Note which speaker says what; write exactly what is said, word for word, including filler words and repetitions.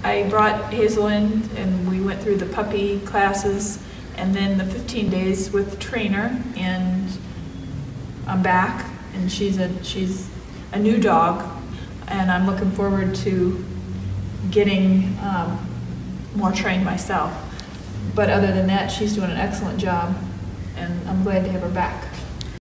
Speaker 1: I brought Hazel in and we went through the puppy classes and then the fifteen days with the trainer, and I'm back, and she's a, she's a new dog, and I'm looking forward to getting um, more trained myself. But other than that, she's doing an excellent job, and I'm glad to have her back.